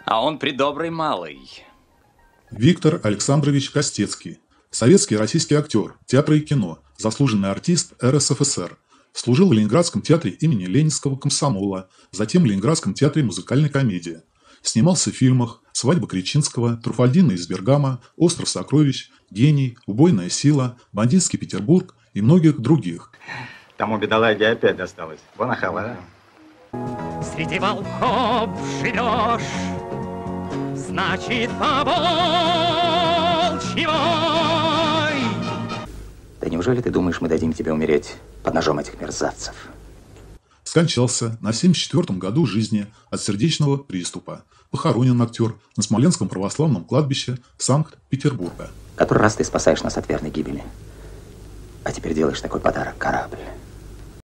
А он придобрый малый. Виктор Александрович Костецкий. Советский и российский актер, театра и кино, заслуженный артист РСФСР. Служил в Ленинградском театре имени Ленинского комсомола, затем в Ленинградском театре музыкальной комедии. Снимался в фильмах «Свадьба Кречинского», «Труфальдино из Бергама», «Остров сокровищ», «Гений», «Убойная сила», «Бандитский Петербург» и многих других. Тому бедолаге опять досталось. Вон ахава. Среди волков живешь, значит, по-волчьи вой. Да неужели ты думаешь, мы дадим тебе умереть под ножом этих мерзавцев? Скончался на 74-м году жизни от сердечного приступа. Похоронен актер на Смоленском православном кладбище Санкт-Петербурга. Который раз ты спасаешь нас от верной гибели, а теперь делаешь такой подарок — корабль.